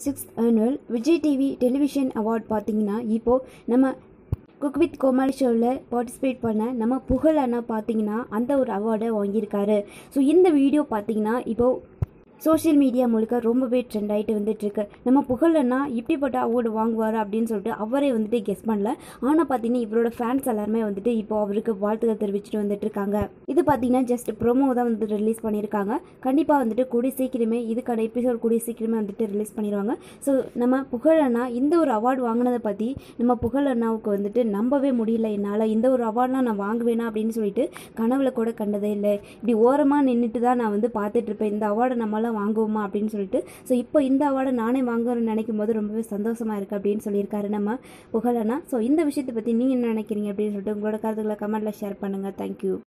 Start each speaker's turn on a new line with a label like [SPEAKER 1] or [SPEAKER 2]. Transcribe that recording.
[SPEAKER 1] 6th annual Vijay TV television award பார்த்தீங்கன்னா இப்போது நம்ம குக் வித் கோமாளி ஷோவில் பார்ட்டிசிபேட் பண்ண நம்ம புகழ் அண்ணா பார்த்தீங்கன்னா அந்த ஒரு அவார்டை வாங்கியிருக்காரு. ஸோ இந்த வீடியோ பார்த்தீங்கன்னா இப்போது சோஷியல் மீடியா முழுக்க ரொம்பவே ட்ரெண்ட் ஆகிட்டு வந்துட்டுருக்கு. நம்ம புகழன்னா இப்படிப்பட்ட அவார்டு வாங்குவார் அப்படின்னு சொல்லிட்டு அவரே வந்துட்டு கெஸ் பண்ணல. ஆனால் பார்த்தீங்கன்னா இவரோட ஃபேன்ஸ் எல்லாருமே வந்துட்டு இப்போ அவருக்கு வாழ்த்துக்கள் தெரிவிச்சுட்டு வந்துட்டு இருக்காங்க. இது பார்த்தீங்கன்னா ஜஸ்ட் ப்ரோமோ தான் வந்துட்டு ரிலீஸ் பண்ணியிருக்காங்க. கண்டிப்பாக வந்துட்டு கூடிய சீக்கிரமே இதுக்கான எபிசோட் கூடிய சீக்கிரமே வந்துட்டு ரிலீஸ் பண்ணிடுவாங்க. ஸோ நம்ம புகழண்ணா இந்த ஒரு அவார்டு வாங்கினதை பற்றி நம்ம புகழண்ணாவுக்கு வந்துட்டு நம்பவே முடியல. என்னால் இந்த ஒரு அவார்ட்லாம் நான் வாங்குவேனா அப்படின்னு சொல்லிட்டு கனவுல கூட கண்டதே இல்லை. இப்படி ஓரமாக நின்றுட்டு தான் நான் வந்து பார்த்துட்ருப்பேன் இந்த அவார்டை நம்மளால் வாங்குவோமா அப்படின்னு சொல்லிட்டு. ஸோ இப்போ இந்த அவார்டை நானே வாங்குறேன்னு நினைக்கும் போது ரொம்பவே சந்தோஷமாக இருக்குது அப்படின்னு சொல்லியிருக்காரு நம்ம புகழண்ணா. ஸோ இந்த விஷயத்தை பற்றி நீங்கள் என்ன நினைக்கிறீங்க அப்படின்னு சொல்லிட்டு உங்களோட கருத்துக்களை கமெண்ட்டில் ஷேர் பண்ணுங்கள். தேங்க்யூ.